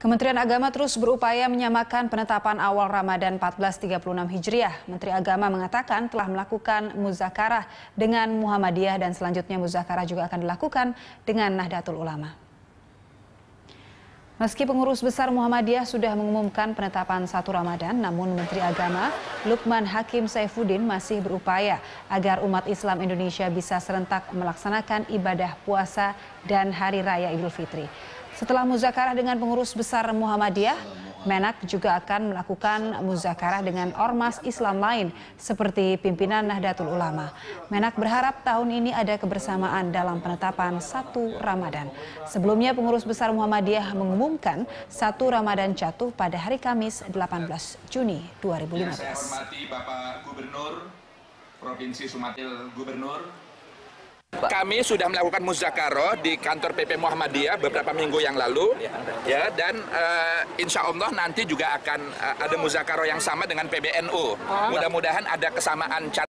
Kementerian Agama terus berupaya menyamakan penetapan awal Ramadan 1436 Hijriah. Menteri Agama mengatakan telah melakukan muzakarah dengan Muhammadiyah dan selanjutnya muzakarah juga akan dilakukan dengan Nahdlatul Ulama. Meski pengurus besar Muhammadiyah sudah mengumumkan penetapan 1 Ramadan, namun Menteri Agama Lukman Hakim Saifuddin masih berupaya agar umat Islam Indonesia bisa serentak melaksanakan ibadah puasa dan Hari Raya Idul Fitri. Setelah muzakarah dengan pengurus besar Muhammadiyah, Menak juga akan melakukan muzakarah dengan ormas Islam lain seperti pimpinan Nahdlatul Ulama. Menak berharap tahun ini ada kebersamaan dalam penetapan 1 Ramadan. Sebelumnya pengurus besar Muhammadiyah mengumumkan 1 Ramadan jatuh pada hari Kamis 18 Juni 2015. Yang saya hormati Bapak Gubernur Provinsi Sumatera Gubernur. Kami sudah melakukan muzakarah di kantor PP Muhammadiyah beberapa minggu yang lalu, ya, dan insya Allah nanti juga akan ada muzakarah yang sama dengan PBNU. Mudah-mudahan ada kesamaan cara